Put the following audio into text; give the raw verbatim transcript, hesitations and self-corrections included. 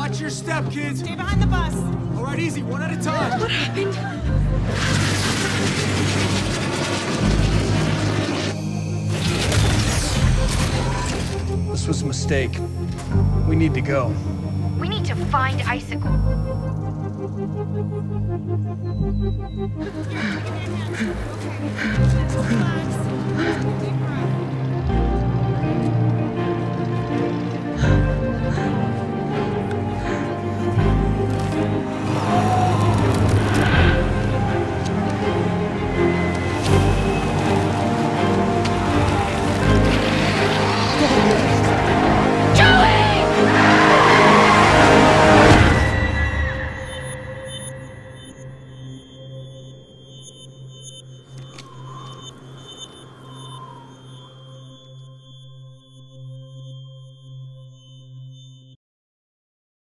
Watch your step, kids. Stay behind the bus. All right, easy, one at a time. What happened? This was a mistake. We need to go. We need to find Icicle. Relax. Big breath.